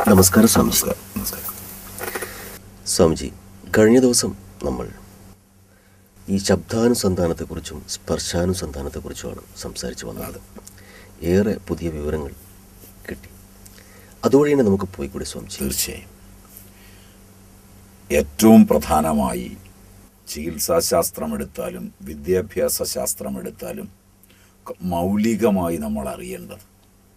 നമസ്കാരം സ്വാമിജി. സ്വാമിജി, കഴിഞ്ഞ ദിവസം നമ്മൾ ഈ ശബ്ദാനുസന്ധാനത്തെക്കുറിച്ചും സ്പർശാനുസന്ധാനത്തെക്കുറിച്ചുമാണ് സംസാരിച്ചു വന്നത്. ഏറെ പുതിയ വിവരങ്ങൾ കിട്ടി. അതുവഴി തന്നെ നമുക്ക് പോയിക്കൂടെ സ്വാമിജി? തീർച്ചയായും. ഏറ്റവും പ്രധാനമായി ചികിത്സാശാസ്ത്രമെടുത്താലും വിദ്യാഭ്യാസ ശാസ്ത്രമെടുത്താലും മൗലികമായി നമ്മൾ അറിയേണ്ടത്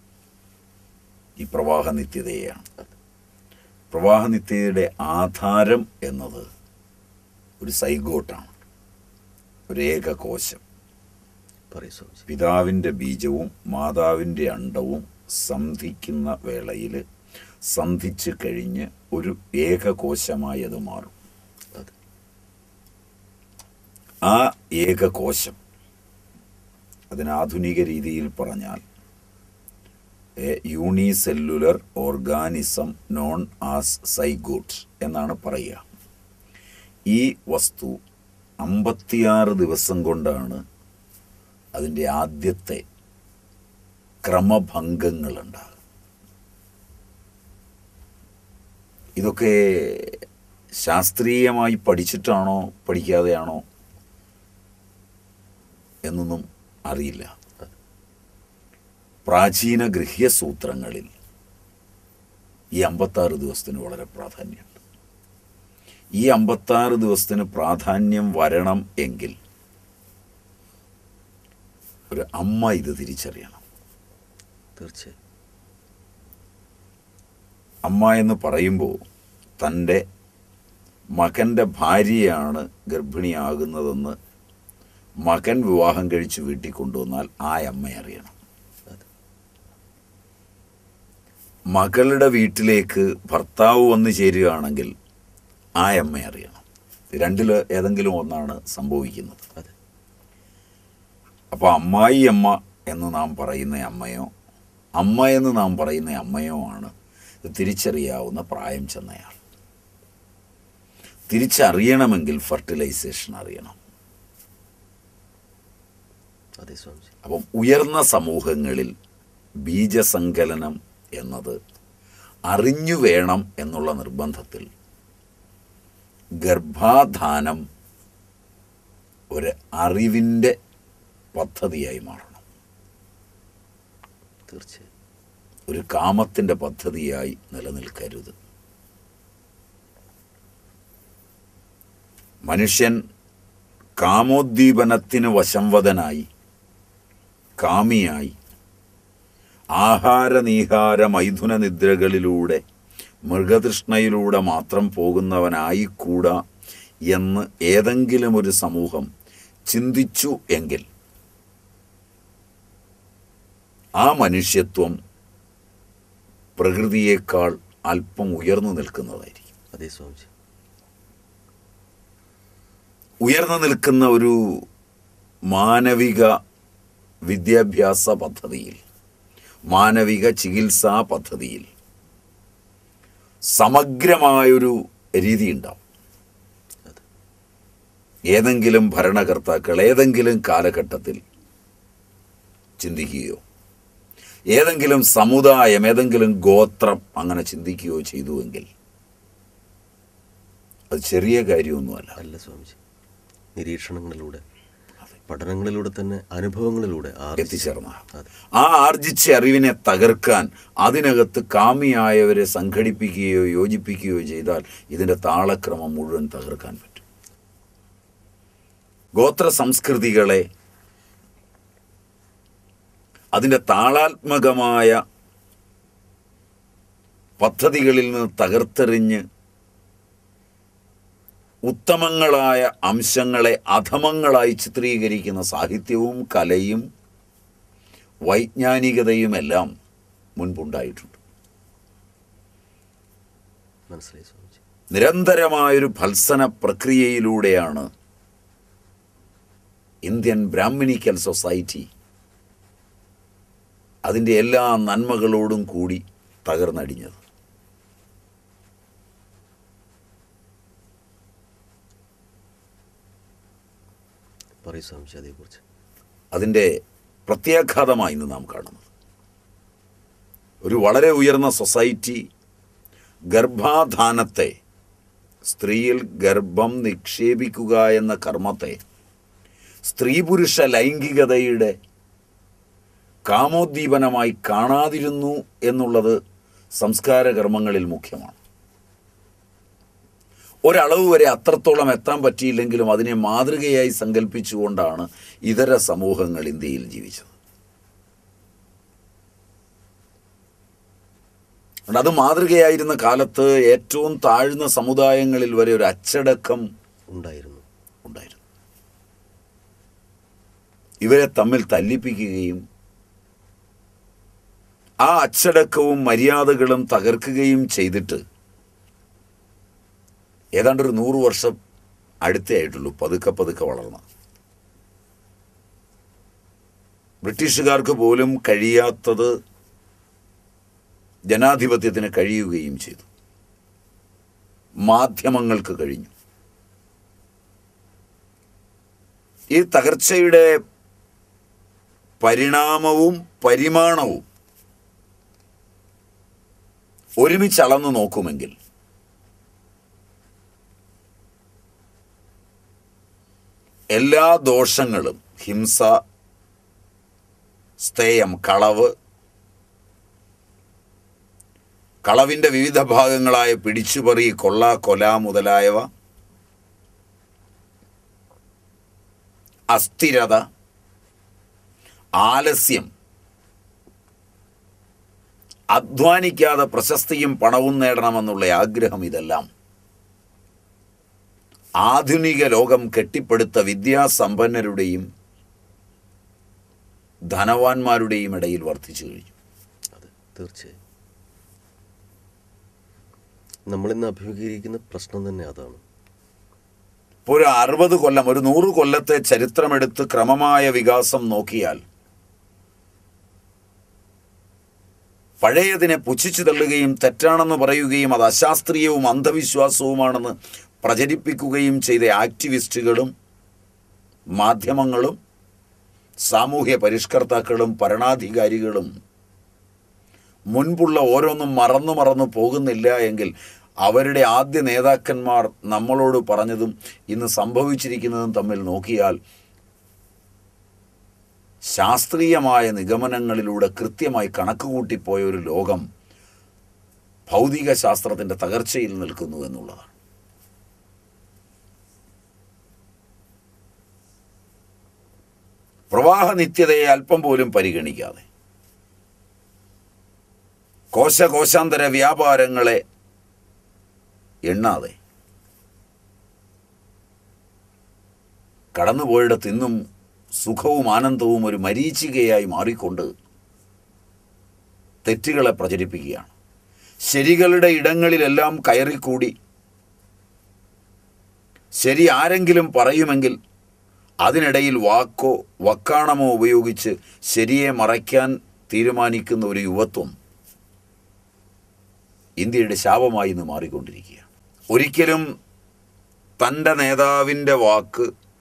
ഈ പ്രവാഹനിത്യതയാണ്. പ്രവാഹനിത്യതയുടെ ആധാരം എന്നത് ഒരു സൈഗോട്ടാണ്, ഒരു ഏകകോശം. പിതാവിൻ്റെ ബീജവും മാതാവിൻ്റെ അണ്ഡവും സന്ധിക്കുന്ന വേളയിൽ സന്ധിച്ച് കഴിഞ്ഞ് ഒരു ഏകകോശമായി അത് മാറും. ആ ഏകകോശം, അതിന് ആധുനിക രീതിയിൽ പറഞ്ഞാൽ unicellular organism known as zygote എന്നാണ് പറയുക. ഈ വസ്തു 56 ദിവസം കൊണ്ടാണ് അതിൻ്റെ ആദ്യത്തെ ക്രമഭംഗങ്ങളുണ്ടാകും. ഇതൊക്കെ ശാസ്ത്രീയമായി പഠിച്ചിട്ടാണോ പഠിക്കാതെയാണോ എന്നൊന്നും അറിയില്ല. പ്രാചീന ഗൃഹ്യസൂത്രങ്ങളിൽ ഈ 56 ദിവസത്തിന് വളരെ പ്രാധാന്യമുണ്ട്. ഈ 56 ദിവസത്തിന് പ്രാധാന്യം വരണം എങ്കിൽ ഒരു അമ്മ ഇത് തിരിച്ചറിയണം. തീർച്ചയായും. അമ്മ എന്ന് പറയുമ്പോൾ തൻ്റെ മകൻ്റെ ഭാര്യയാണ് ഗർഭിണിയാകുന്നതെന്ന് മകൻ വിവാഹം കഴിച്ച് വീട്ടിൽ കൊണ്ടുവന്നാൽ ആ അമ്മ അറിയണം. മകളുടെ വീട്ടിലേക്ക് ഭർത്താവ് വന്നു ചേരുകയാണെങ്കിൽ ആ അമ്മ അറിയണം. രണ്ടിൽ ഏതെങ്കിലും ഒന്നാണ് സംഭവിക്കുന്നത്. അപ്പോൾ അമ്മായി അമ്മ എന്ന് നാം പറയുന്ന അമ്മയോ അമ്മ എന്ന് നാം പറയുന്ന അമ്മയോ ആണ് തിരിച്ചറിയാവുന്ന പ്രായം ചെന്നയാൾ. തിരിച്ചറിയണമെങ്കിൽ ഫെർട്ടിലൈസേഷൻ അറിയണം. അപ്പം ഉയർന്ന സമൂഹങ്ങളിൽ ബീജസങ്കലനം എന്നത് അറിഞ്ഞു വേണം എന്നുള്ള നിർബന്ധത്തിൽ ഗർഭാധാനം ഒരു അറിവിൻ്റെ പദ്ധതിയായി മാറണം. തീർച്ചയായും. ഒരു കാമത്തിൻ്റെ പദ്ധതിയായി നിലനിൽക്കരുത്. മനുഷ്യൻ കാമോദ്ദീപനത്തിന് വശംവദനായി, കാമിയായി, ആഹാരനീഹാര മൈഥുന നിദ്രകളിലൂടെ മൃഗതൃഷ്ണയിലൂടെ മാത്രം പോകുന്നവനായിക്കൂടാ എന്ന് ഏതെങ്കിലും ഒരു സമൂഹം ചിന്തിച്ചു എങ്കിൽ ആ മനുഷ്യത്വം പ്രകൃതിയേക്കാൾ അല്പം ഉയർന്നു നിൽക്കുന്നതായിരിക്കും. അതേ സ്വാമിജി. ഉയർന്നു നിൽക്കുന്ന ഒരു മാനവിക വിദ്യാഭ്യാസ പദ്ധതിയിൽ, മാനവിക ചികിത്സാ പദ്ധതിയിൽ സമഗ്രമായൊരു രീതി ഉണ്ടാവും. ഏതെങ്കിലും ഭരണകർത്താക്കൾ ഏതെങ്കിലും കാലഘട്ടത്തിൽ ചിന്തിക്കുകയോ ഏതെങ്കിലും സമുദായം ഏതെങ്കിലും ഗോത്രം അങ്ങനെ ചിന്തിക്കുകയോ ചെയ്തുവെങ്കിൽ അത് ചെറിയ കാര്യമൊന്നുമല്ല. അല്ല സ്വാമിജി. നിരീക്ഷണങ്ങളിലൂടെ, പഠനങ്ങളിലൂടെ തന്നെ, അനുഭവങ്ങളിലൂടെ എത്തിച്ചേർന്ന ആ ആർജിച്ച അറിവിനെ തകർക്കാൻ അതിനകത്ത് കാമിയായവരെ സംഘടിപ്പിക്കുകയോ യോജിപ്പിക്കുകയോ ചെയ്താൽ ഇതിൻ്റെ താളക്രമം മുഴുവൻ തകർക്കാൻ പറ്റും. ഗോത്ര സംസ്കൃതികളെ അതിൻ്റെ താളാത്മകമായ പദ്ധതികളിൽ നിന്ന് തകർത്തെറിഞ്ഞ് ഉത്തമങ്ങളായ അംശങ്ങളെ അധമങ്ങളായി ചിത്രീകരിക്കുന്ന സാഹിത്യവും കലയും വൈജ്ഞാനികതയുമെല്ലാം മുൻപുണ്ടായിട്ടുണ്ട്. മനസ്സിലായി സ്വാമിജി. നിരന്തരമായൊരു ഭത്സന പ്രക്രിയയിലൂടെയാണ് ഇന്ത്യൻ ബ്രാഹ്മണിക്കൽ സൊസൈറ്റി അതിൻ്റെ എല്ലാ നന്മകളോടും കൂടി തകർന്നടിഞ്ഞത്. അതിൻ്റെ പ്രത്യാഘാതമായി ഇന്ന് നാം കാണുന്നത് ഒരു വളരെ ഉയർന്ന സൊസൈറ്റി ഗർഭാധാനത്തെ, സ്ത്രീയിൽ ഗർഭം നിക്ഷേപിക്കുക എന്ന കർമ്മത്തെ സ്ത്രീ പുരുഷ ലൈംഗികതയുടെ കാമോദ്ദീപനമായി കാണാതിരുന്നു എന്നുള്ളത് സംസ്കാര കർമ്മങ്ങളിൽ മുഖ്യമാണ്. ഒരളവ് വരെ അത്രത്തോളം എത്താൻ പറ്റിയില്ലെങ്കിലും അതിനെ മാതൃകയായി സങ്കല്പിച്ചുകൊണ്ടാണ് ഇതര സമൂഹങ്ങൾ ഇന്ത്യയിൽ ജീവിച്ചത്. അത് മാതൃകയായിരുന്ന കാലത്ത് ഏറ്റവും താഴ്ന്ന സമുദായങ്ങളിൽ വരെ ഒരു അച്ചടക്കം ഉണ്ടായിരുന്നു. ഇവരെ തമ്മിൽ തല്ലിപ്പിക്കുകയും ആ അച്ചടക്കവും മര്യാദകളും തകർക്കുകയും ചെയ്തിട്ട് ഏതാണ്ടൊരു 100 വർഷം അടുത്തേ ആയിട്ടുള്ളൂ പതുക്കെ പതുക്കെ വളർന്ന. ബ്രിട്ടീഷുകാർക്ക് പോലും കഴിയാത്തത് ജനാധിപത്യത്തിന് കഴിയുകയും ചെയ്തു. മാധ്യമങ്ങൾക്ക് കഴിഞ്ഞു. ഈ തകർച്ചയുടെ പരിണാമവും പരിമാണവും ഒരുമിച്ചളന്നു നോക്കുമെങ്കിൽ എല്ലാ ദോഷങ്ങളും, ഹിംസ, സ്തേയം, കളവിൻ്റെ വിവിധ ഭാഗങ്ങളായ പിടിച്ചുപറി, കൊള്ള, കൊല മുതലായവ, അസ്ഥിരത, ആലസ്യം, അധ്വാനിക്കാതെ പ്രശസ്തിയും പണവും നേടണമെന്നുള്ള ആഗ്രഹം, ഇതെല്ലാം ആധുനിക ലോകം കെട്ടിപ്പടുത്ത വിദ്യാസമ്പന്നരുടെയും ധനവാന്മാരുടെയും ഇടയിൽ വർദ്ധിച്ചു കഴിഞ്ഞു. അതെ, തീർച്ചയായും. നമ്മളിന്ന് അഭിമുഖീകരിക്കുന്ന പ്രശ്നം തന്നെ അതാണ്. ഇപ്പോൾ ഒരു 60 കൊല്ലം, ഒരു 100 കൊല്ലത്തെ ചരിത്രമെടുത്ത് ക്രമമായ വികാസം നോക്കിയാൽ പഴയതിനെ പുച്ഛിച്ചു തള്ളുകയും തെറ്റാണെന്ന് പറയുകയും അത് അശാസ്ത്രീയവും അന്ധവിശ്വാസവുമാണെന്ന് പ്രചരിപ്പിക്കുകയും ചെയ്ത ആക്ടിവിസ്റ്റുകളും മാധ്യമങ്ങളും സാമൂഹ്യ പരിഷ്കർത്താക്കളും ഭരണാധികാരികളും മുൻപുള്ള ഓരോന്നും മറന്നു പോകുന്നില്ല എങ്കിൽ അവരുടെ ആദ്യ നേതാക്കന്മാർ നമ്മളോട് പറഞ്ഞതും ഇന്ന് സംഭവിച്ചിരിക്കുന്നതും തമ്മിൽ നോക്കിയാൽ ശാസ്ത്രീയമായ നിഗമനങ്ങളിലൂടെ കൃത്യമായി കണക്കുകൂട്ടിപ്പോയ ഒരു ലോകം ഭൗതിക ശാസ്ത്രത്തിൻ്റെ തകർച്ചയിൽ നിൽക്കുന്നു എന്നുള്ളതാണ്. പ്രവാഹ നിത്യതയെ അല്പം പോലും പരിഗണിക്കാതെ കോശാന്തര വ്യാപാരങ്ങളെ എണ്ണാതെ കടന്നുപോയിടത്ത് ഇന്നും സുഖവും ആനന്ദവും ഒരു മരീചികയായി മാറിക്കൊണ്ട് തെറ്റുകളെ പ്രചരിപ്പിക്കുകയാണ്. ശരികളുടെ ഇടങ്ങളിലെല്ലാം കയറിക്കൂടി ശരി ആരെങ്കിലും പറയുമെങ്കിൽ അതിനിടയിൽ വാക്കോ വക്കാണമോ ഉപയോഗിച്ച് ശരിയെ മറയ്ക്കാൻ തീരുമാനിക്കുന്ന ഒരു യുവത്വം ഇന്ത്യയുടെ ശാപമായി ഇന്ന് മാറിക്കൊണ്ടിരിക്കുകയാണ്. ഒരിക്കലും തൻ്റെ നേതാവിൻ്റെ വാക്ക്,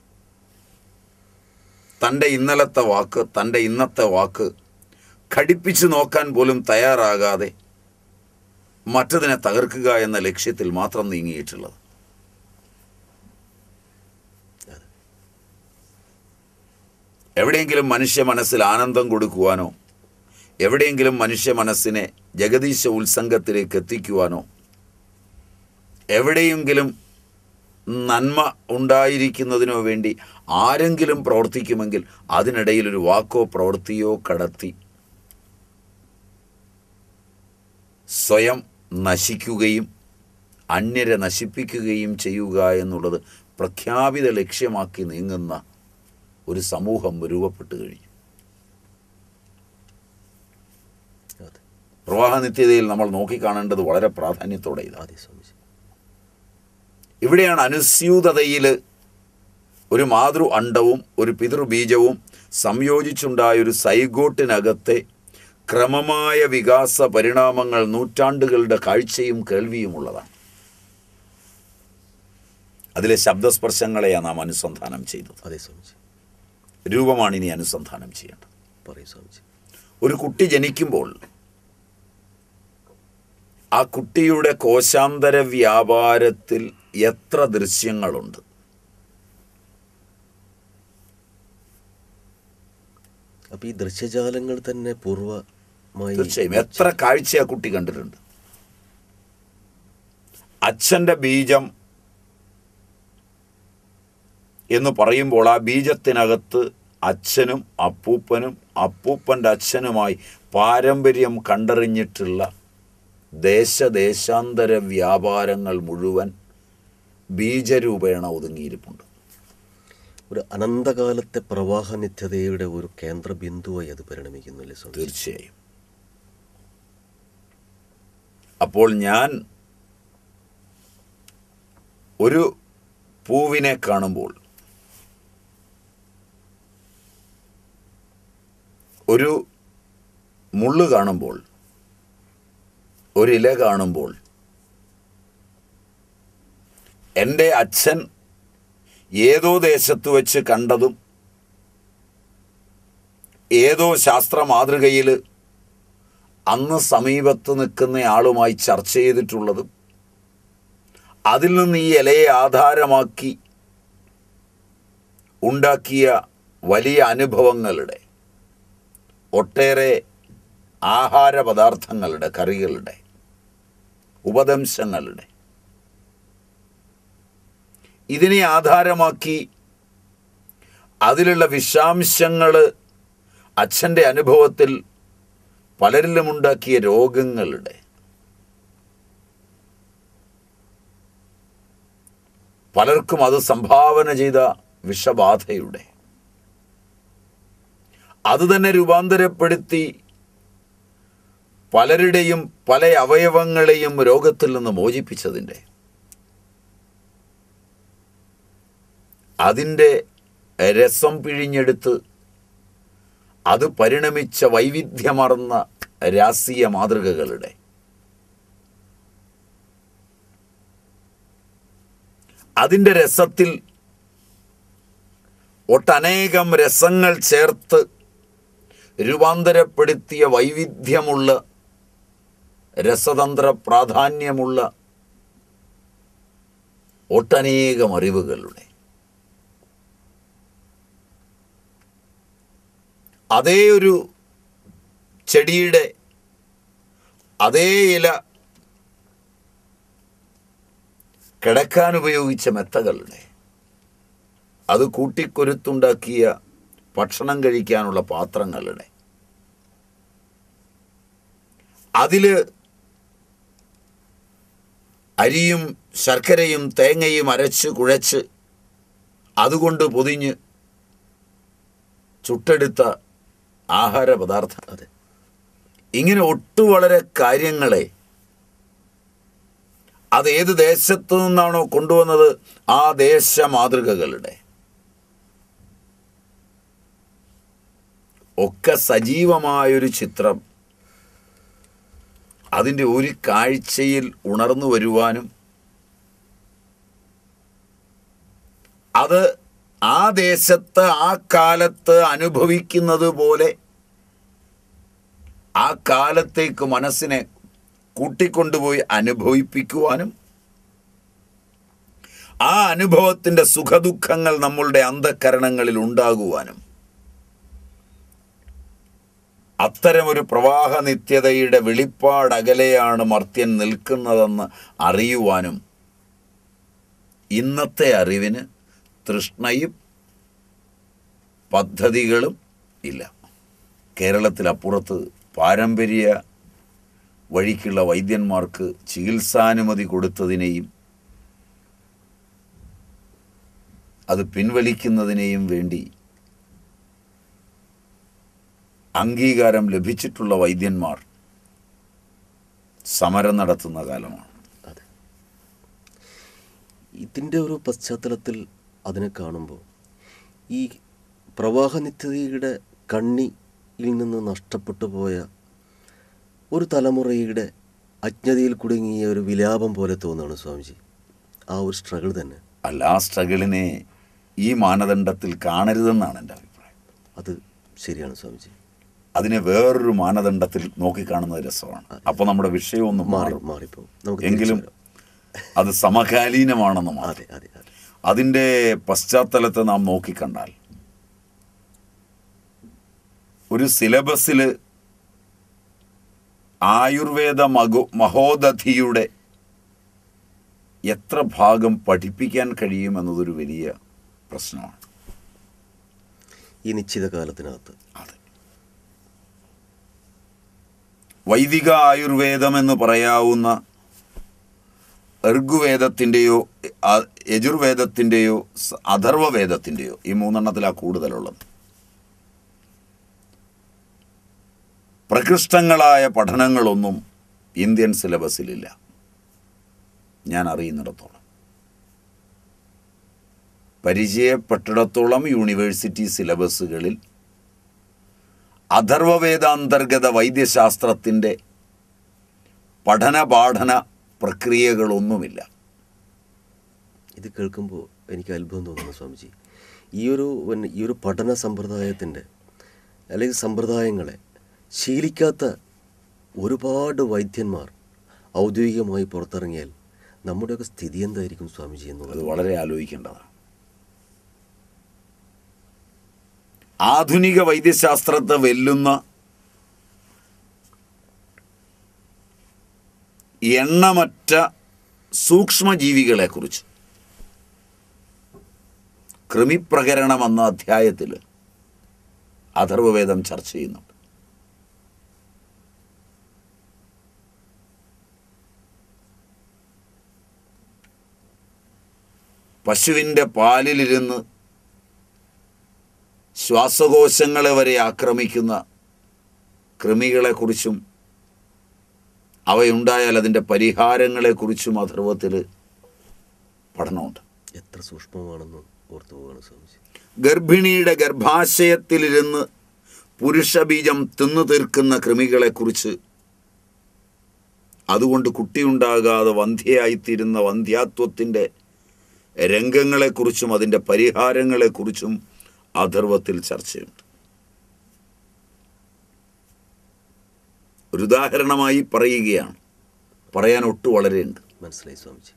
തൻ്റെ ഇന്നലത്തെ വാക്ക്, തൻ്റെ ഇന്നത്തെ വാക്ക് ഘടിപ്പിച്ചു നോക്കാൻ പോലും തയ്യാറാകാതെ മറ്റതിനെ തകർക്കുക എന്ന ലക്ഷ്യത്തിൽ മാത്രം നീങ്ങിയിട്ടുള്ളത്. എവിടെയെങ്കിലും മനുഷ്യ മനസ്സിൽ ആനന്ദം കൊടുക്കുവാനോ, എവിടെയെങ്കിലും മനുഷ്യ മനസ്സിനെ ജഗദീശ ഉത്സംഗത്തിലേക്ക് എത്തിക്കുവാനോ, എവിടെയെങ്കിലും നന്മ ഉണ്ടായിരിക്കുന്നതിനോ വേണ്ടി ആരെങ്കിലും പ്രവർത്തിക്കുമെങ്കിൽ അതിനിടയിൽ ഒരു വാക്കോ പ്രവൃത്തിയോ കടത്തി സ്വയം നശിക്കുകയും അന്യരെ നശിപ്പിക്കുകയും ചെയ്യുക എന്നുള്ളത് പ്രഖ്യാപിത ലക്ഷ്യമാക്കി നീങ്ങുന്ന ഒരു സമൂഹം രൂപപ്പെട്ടു കഴിഞ്ഞു. പ്രവാഹ നിത്യതയിൽ നമ്മൾ നോക്കിക്കാണേണ്ടത് വളരെ പ്രാധാന്യത്തോടെ ഇതാണ്. ഇവിടെയാണ് അനുസ്യൂതതയിൽ ഒരു മാതൃ അണ്ഡവും ഒരു പിതൃബീജവും സംയോജിച്ചുണ്ടായൊരു സൈഗോട്ടിനകത്തെ ക്രമമായ വികാസ പരിണാമങ്ങൾ നൂറ്റാണ്ടുകളുടെ കാഴ്ചയും കേൾവിയുമുള്ളതാണ്. അതിലെ ശബ്ദസ്പർശങ്ങളെയാണ് നാം അനുസന്ധാനം ചെയ്തത്. അതേ സ്വാമിജി. രൂപമാണ് ഇനി അനുസന്ധാനം ചെയ്യേണ്ടത്. പറയൂ സ്വാമിജി. ഒരു കുട്ടി ജനിക്കുമ്പോൾ ആ കുട്ടിയുടെ കോശാന്തര വ്യാപാരത്തിൽ എത്ര ദൃശ്യങ്ങളുണ്ട്? അപ്പോൾ ഈ ദൃശ്യജാലങ്ങൾ തന്നെ പൂർവ്വമായി തീർച്ചയായും എത്ര കാഴ്ച ആ കുട്ടി കണ്ടിട്ടുണ്ട്. അച്ഛൻ്റെ ബീജം എന്ന് പറയുമ്പോൾ ആ ബീജത്തിനകത്ത് അച്ഛനും അപ്പൂപ്പനും അപ്പൂപ്പൻ്റെ അച്ഛനുമായി പാരമ്പര്യം കണ്ടറിഞ്ഞിട്ടുള്ള ദേശാന്തര വ്യാപാരങ്ങൾ മുഴുവൻ ബീജരൂപേണ ഒതുങ്ങിയിരിപ്പുണ്ട്. ഒരു അനന്തകാലത്തെ പ്രവാഹനിത്യതയുടെ ഒരു കേന്ദ്ര ബിന്ദുവായി അത് പരിണമിക്കുന്നില്ലേ? തീർച്ചയായും. അപ്പോൾ ഞാൻ ഒരു പൂവിനെ കാണുമ്പോൾ, ഒരു മുള്ള് കാണുമ്പോൾ, ഒരില കാണുമ്പോൾ എൻ്റെ അച്ഛൻ ഏതോ ദേശത്ത് വെച്ച് കണ്ടതും ഏതോ ശാസ്ത്ര മാതൃകയിൽ അന്ന് സമീപത്ത് നിൽക്കുന്ന ആളുമായി ചർച്ച ചെയ്തിട്ടുള്ളതും അതിൽ നിന്ന് ഈ ഇലയെ ആധാരമാക്കി ഉണ്ടാക്കിയ വലിയ അനുഭവങ്ങളുടെ, ഒട്ടേറെ ആഹാര പദാർത്ഥങ്ങളുടെ, കറികളുടെ, ഉപദംശങ്ങളുടെ, ഇതിനെ ആധാരമാക്കി അതിലുള്ള വിഷാംശങ്ങൾ അച്ഛൻ്റെ അനുഭവത്തിൽ പലരിലും ഉണ്ടാക്കിയ രോഗങ്ങളുടെ, പലർക്കും അത് സംഭാവന ചെയ്ത വിഷബാധയുടെ, അതുതന്നെ രൂപാന്തരപ്പെടുത്തി പലരുടെയും പല അവയവങ്ങളെയും രോഗത്തിൽ നിന്ന് മോചിപ്പിച്ചതിൻ്റെ, അതിൻ്റെ രസം പിഴിഞ്ഞെടുത്ത് അത് പരിണമിച്ച വൈവിധ്യമാർന്ന രാഷ്ട്രീയ മാതൃകകളുടെ, അതിൻ്റെ രസത്തിൽ ഒട്ടനേകം രസങ്ങൾ ചേർത്ത് രൂപാന്തരപ്പെടുത്തിയ വൈവിധ്യമുള്ള, രസതന്ത്ര പ്രാധാന്യമുള്ള ഒട്ടനേകം അറിവുകളുടെ, അതേ ഒരു ചെടിയുടെ അതേ ഇല കിടക്കാൻ ഉപയോഗിച്ച മെത്തകളുടെ, അത് കൂട്ടിക്കൊരുത്തുണ്ടാക്കിയ ഭക്ഷണം കഴിക്കാനുള്ള പാത്രങ്ങളുടെ, അതിൽ അരിയും ശർക്കരയും തേങ്ങയും അരച്ച് കുഴച്ച് അതുകൊണ്ട് പൊതിഞ്ഞ് ചുട്ടെടുത്ത ആഹാര പദാർത്ഥം. അതെ, ഇങ്ങനെ വളരെ കാര്യങ്ങളെ അത് ഏത് ദേശത്തു നിന്നാണോ കൊണ്ടുവന്നത് ആ ദേശ മാതൃകകളുടെ ഒക്കെ സജീവമായൊരു ചിത്രം അതിൻ്റെ ഒരു കാഴ്ചയിൽ ഉണർന്നു വരുവാനും അത് ആ ദേശത്ത് ആ കാലത്ത് അനുഭവിക്കുന്നത് പോലെ ആ കാലത്തേക്ക് മനസ്സിനെ കൂട്ടിക്കൊണ്ടുപോയി അനുഭവിപ്പിക്കുവാനും ആ അനുഭവത്തിൻ്റെ സുഖദുഃഖങ്ങൾ നമ്മളുടെ അന്ധകരണങ്ങളിൽ ഉണ്ടാകുവാനും അത്തരമൊരു പ്രവാഹ നിത്യതയുടെ വെളിപ്പാടകലെയാണ് മർത്യൻ നിൽക്കുന്നതെന്ന് അറിയുവാനും ഇന്നത്തെ അറിവിന് തൃഷ്ണയും പദ്ധതികളും ഇല്ല. കേരളത്തിലപ്പുറത്ത് പാരമ്പര്യ വഴിക്കുള്ള വൈദ്യന്മാർക്ക് ചികിത്സാനുമതി കൊടുത്തതിനെയും അത് പിൻവലിക്കുന്നതിനെയും വേണ്ടി അംഗീകാരം ലഭിച്ചിട്ടുള്ള വൈദ്യന്മാർ സമരം നടത്തുന്ന കാലമാണ്. അതെ, ഇതിൻ്റെ ഒരു പശ്ചാത്തലത്തിൽ അതിനെ കാണുമ്പോൾ ഈ പ്രവാഹനിത്യതയുടെ കണ്ണിയിൽ നിന്ന് നഷ്ടപ്പെട്ടു പോയ ഒരു തലമുറയുടെ അജ്ഞതയിൽ കുടുങ്ങിയ ഒരു വിലാപം പോലെ തോന്നുകയാണ് സ്വാമിജി. ആ ഒരു സ്ട്രഗിൾ തന്നെ അല്ല, ആ സ്ട്രഗിളിനെ ഈ മാനദണ്ഡത്തിൽ കാണരുതെന്നാണ് എൻ്റെ അഭിപ്രായം. അത് ശരിയാണ് സ്വാമിജി. അതിനെ വേറൊരു മാനദണ്ഡത്തിൽ നോക്കിക്കാണുന്നത് രസമാണ്. അപ്പോൾ നമ്മുടെ വിഷയമൊന്നും മാറിപ്പോകും. എങ്കിലും അത് സമകാലീനമാണെന്ന് മാറി. അതിൻ്റെ പശ്ചാത്തലത്തെ നാം നോക്കിക്കണ്ടാൽ ഒരു സിലബസിൽ ആയുർവേദ മഹോദധിയുടെ എത്ര ഭാഗം പഠിപ്പിക്കാൻ കഴിയുമെന്നതൊരു വലിയ പ്രശ്നമാണ് ഈ നിശ്ചിത കാലത്തിനകത്ത്. അതെ, വൈദിക ആയുർവേദം എന്ന് പറയാവുന്ന ഋഗ്വേദത്തിൻ്റെയോ യജുർവേദത്തിൻ്റെയോ അഥർവവേദത്തിൻ്റെയോ ഈ മൂന്നെണ്ണത്തിലാണ് കൂടുതലുള്ളത്. പ്രകൃഷ്ടങ്ങളായ പഠനങ്ങളൊന്നും ഇന്ത്യൻ സിലബസിലില്ല ഞാൻ അറിയുന്നിടത്തോളം. പരിചയപ്പെട്ടിടത്തോളം യൂണിവേഴ്സിറ്റി സിലബസുകളിൽ അഥർവവേദാന്തർഗത വൈദ്യശാസ്ത്രത്തിൻ്റെ പഠന പ്രക്രിയകളൊന്നുമില്ല. ഇത് കേൾക്കുമ്പോൾ എനിക്ക് അത്ഭുതം തോന്നുന്നു സ്വാമിജി. ഈ ഒരു പഠന സമ്പ്രദായത്തിൻ്റെ അല്ലെങ്കിൽ സമ്പ്രദായങ്ങളെ ശീലിക്കാത്ത ഒരുപാട് വൈദ്യന്മാർ ഔദ്യോഗികമായി പുറത്തിറങ്ങിയാൽ നമ്മുടെയൊക്കെ സ്ഥിതി എന്തായിരിക്കും സ്വാമിജി എന്നുള്ളത് വളരെ ആലോചിക്കേണ്ടതാണ്. ആധുനിക വൈദ്യശാസ്ത്രത്തെ വെല്ലുന്ന എണ്ണമറ്റ സൂക്ഷ്മജീവികളെക്കുറിച്ച് കൃമിപ്രകരണം എന്ന അധ്യായത്തിൽ അഥർവവേദം ചർച്ച ചെയ്യുന്നുണ്ട്. പശുവിൻ്റെ പാലിലിരുന്ന് ശ്വാസകോശങ്ങളെ വരെ ആക്രമിക്കുന്ന കൃമികളെക്കുറിച്ചും അവയുണ്ടായാൽ അതിൻ്റെ പരിഹാരങ്ങളെക്കുറിച്ചും അഥർവത്തിൽ പഠനമുണ്ട്. എത്ര സൂക്ഷ്മമാണെന്ന് ഓർത്തു പോവാണ് സ്വാമിജി. ഗർഭിണിയുടെ ഗർഭാശയത്തിലിരുന്ന് പുരുഷബീജം തിന്നു തീർക്കുന്ന കൃമികളെക്കുറിച്ച്, അതുകൊണ്ട് കുട്ടിയുണ്ടാകാതെ വന്ധ്യയായിത്തീരുന്ന വന്ധ്യാത്വത്തിൻ്റെ രംഗങ്ങളെക്കുറിച്ചും അതിൻ്റെ പരിഹാരങ്ങളെക്കുറിച്ചും അഥർവത്തിൽ ചർച്ചയുണ്ട്. ഒരു ഉദാഹരണമായി പറയുകയാണ്, പറയാൻ ഒട്ടു വളരെയുണ്ട്. മനസ്സിലായി സ്വാമിജി.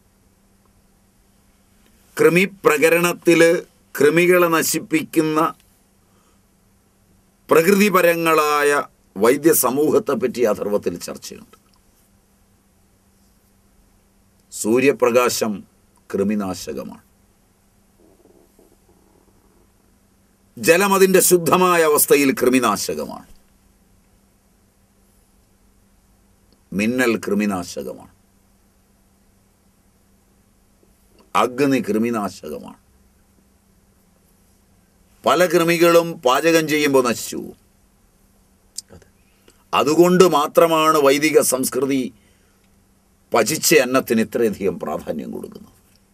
കൃമിപ്രകരണത്തിൽ കൃമികളെ നശിപ്പിക്കുന്ന പ്രകൃതിപരങ്ങളായ വൈദ്യസമൂഹത്തെപ്പറ്റി അഥർവത്തിൽ ചർച്ചയുണ്ട്. സൂര്യപ്രകാശം കൃമിനാശകമാണ്. ജലം അതിൻ്റെ ശുദ്ധമായ അവസ്ഥയിൽ കൃമിനാശകമാണ്. മിന്നൽ കൃമിനാശകമാണ്. അഗ്നി കൃമിനാശകമാണ്. പല കൃമികളും പാചകം ചെയ്യുമ്പോൾ നശിച്ചു പോകും. അതുകൊണ്ട് മാത്രമാണ് വൈദിക സംസ്കൃതി പചിച്ച അന്നത്തിന് ഇത്രയധികം പ്രാധാന്യം കൊടുക്കുന്നത്.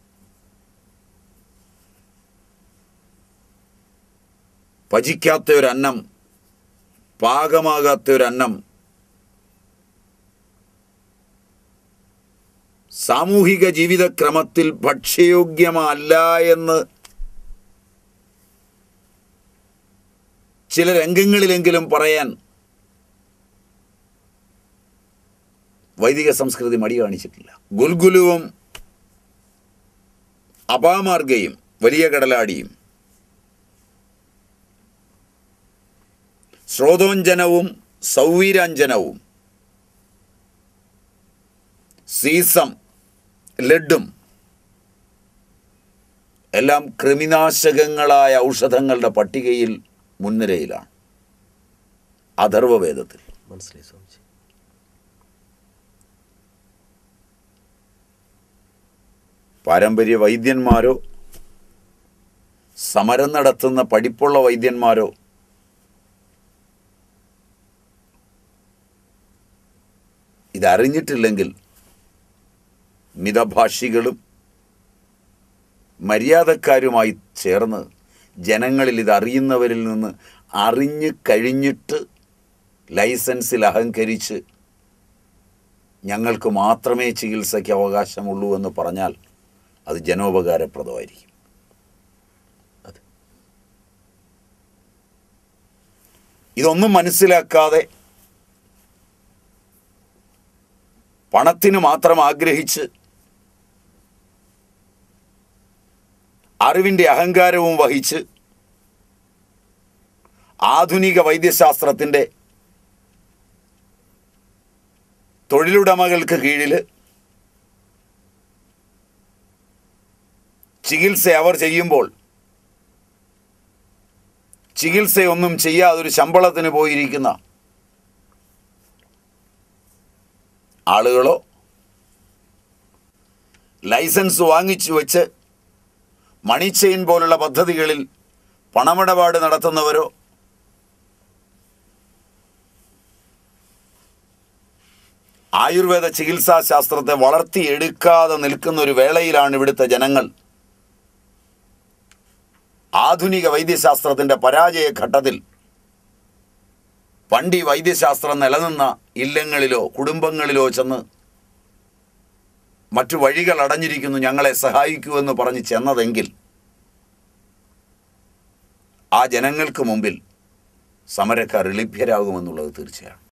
പചിക്കാത്ത ഒരന്നം, പാകമാകാത്ത ഒരന്നം സാമൂഹിക ജീവിതക്രമത്തിൽ ഭക്ഷ്യയോഗ്യമല്ല എന്ന് ചില രംഗങ്ങളിലെങ്കിലും പറയാൻ വൈദിക സംസ്കൃതി മടി കാണിച്ചിട്ടില്ല. ഗുൽഗുലുവും അപാമാർഗയും വലിയ കടലാടിയും ശ്രോതോഞ്ജനവും സൗവീരാഞ്ജനവും സീസം ലഡും എല്ലാം കൃമിനാശകങ്ങളായ ഔഷധങ്ങളുടെ പട്ടികയിൽ മുൻനിരയിലാണ് അഥർവവേദത്തിൽ. മനസ്സിലായി സ്വാമിജി. പാരമ്പര്യ വൈദ്യന്മാരോ സമരം നടത്തുന്ന പഠിപ്പുള്ള വൈദ്യന്മാരോ ഇതറിഞ്ഞിട്ടില്ലെങ്കിൽ മിതഭാഷികളും മര്യാദക്കാരുമായി ചേർന്ന് ജനങ്ങളിൽ ഇതറിയുന്നവരിൽ നിന്ന് അറിഞ്ഞു കഴിഞ്ഞിട്ട് ലൈസൻസിൽ അഹങ്കരിച്ച് ഞങ്ങൾക്ക് മാത്രമേ ചികിത്സയ്ക്ക് അവകാശമുള്ളൂ എന്ന് പറഞ്ഞാൽ അത് ജനോപകാരപ്രദമായിരിക്കും. ഇതൊന്നും മനസ്സിലാക്കാതെ പണത്തിന് മാത്രം ആഗ്രഹിച്ച് അറിവിൻ്റെ അഹങ്കാരവും വഹിച്ച് ആധുനിക വൈദ്യശാസ്ത്രത്തിൻ്റെ തൊഴിലുടമകൾക്ക് കീഴിൽ ചികിത്സ അവർ ചെയ്യുമ്പോൾ ചികിത്സയൊന്നും ചെയ്യാതൊരു ശമ്പളത്തിന് പോയിരിക്കുന്ന ആളുകളോ, ലൈസൻസ് വാങ്ങിച്ചു വെച്ച് മണി ചെയിൻ പോലുള്ള പദ്ധതികളിൽ പണമിടപാട് നടത്തുന്നവരോ, ആയുർവേദ ചികിത്സാശാസ്ത്രത്തെ വളർത്തിയെടുക്കാതെ നിൽക്കുന്ന ഒരു വേളയിലാണ് ഇവിടുത്തെ ജനങ്ങൾ ആധുനിക വൈദ്യശാസ്ത്രത്തിൻ്റെ പരാജയഘട്ടത്തിൽ പണ്ട് ഈ വൈദ്യശാസ്ത്രം നിലനിന്ന ഇല്ലങ്ങളിലോ കുടുംബങ്ങളിലോ ചെന്ന് മറ്റു വഴികൾ അടഞ്ഞിരിക്കുന്നു, ഞങ്ങളെ സഹായിക്കൂ എന്ന് പറഞ്ഞ് ചെന്നതെങ്കിൽ ആ ജനങ്ങൾക്ക് മുമ്പിൽ സമരക്കാർ ലഭ്യരാകുമെന്നുള്ളത് തീർച്ചയാണ്.